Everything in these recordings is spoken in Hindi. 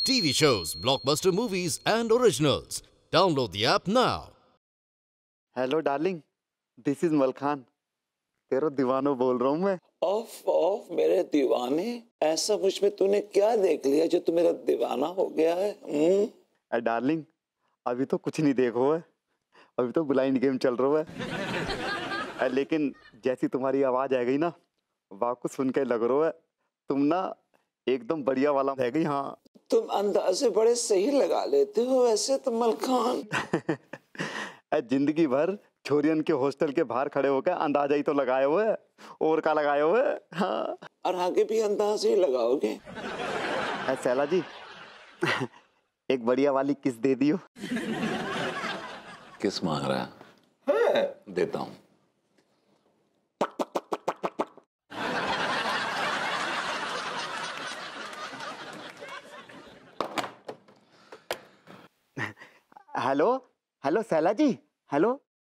TV shows, blockbuster movies, and originals. Download the app now. Hello darling, this is Malkhan. तेरा दीवानो बोल रहा हूँ मैं। ऑफ ऑफ मेरे दीवाने, ऐसा मुझ में तूने क्या देख लिया जो तू मेरा दीवाना हो गया है? डार्लिंग, अभी तो कुछ नहीं देखो है, अभी तो ब्लाइंड गेम चल रहा है। लेकिन जैसी तुम्हारी आवाज आ गई ना, वाकु सुन के लग रहा है तुम ना एकदम बढ़िया वाला है गई। हाँ, तुम अंदाजे बड़े सही लगा लेते हो वैसे तो मलखान। जिंदगी भर छोरियन के हॉस्टल के बाहर खड़े होकर अंदाजा ही तो लगाए हुए है, और का लगाए हुए। हाँ, और आगे भी अंदाजे ही लगाओगे। सैला जी, एक बढ़िया वाली किस दे दियो। किस मांग रहा है? देता हूँ। Hello hello Saila ji, hello.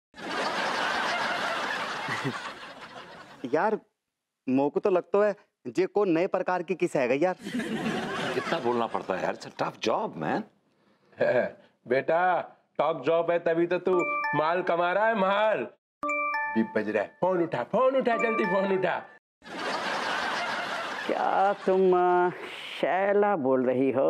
यार मोको तो लगता है जे को नए प्रकार की किस है यार। कितना बोलना पड़ता है यार, it's a tough job man. बेटा टॉप जॉब है तभी तो तू माल कमा रहा है। माल भी बज रहा है। फोन उठा जल्दी फोन उठा। क्या तुम शैला बोल रही हो?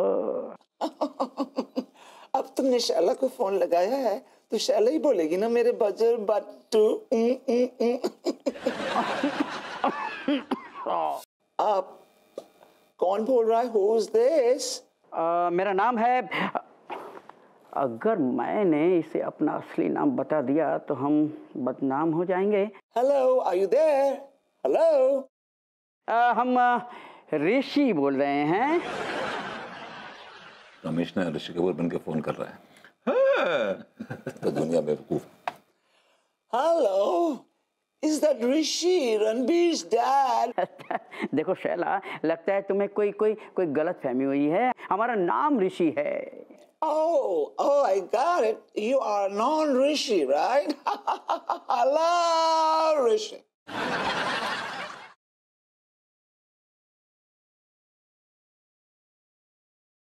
अब तुमने शैला को फोन लगाया है तो शैला ही बोलेगी ना मेरे बजर बट्टू। आप कौन बोल रहा है? Who is this? मेरा नाम है। अगर मैंने इसे अपना असली नाम बता दिया तो हम बदनाम हो जाएंगे। Hello, are you there? Hello? हम ऋषि बोल रहे हैं। रमेश ने ऋषि कपूर बन के फोन कर रहा है। तो दुनिया में बेवकूफ। Hello, is that Rishi, Ranbir's dad? देखो शैला, लगता है तुम्हें कोई गलत फहमी हुई है। हमारा नाम ऋषि है। Oh, I got it. You are non-Rishi, right? Hello, Rishi.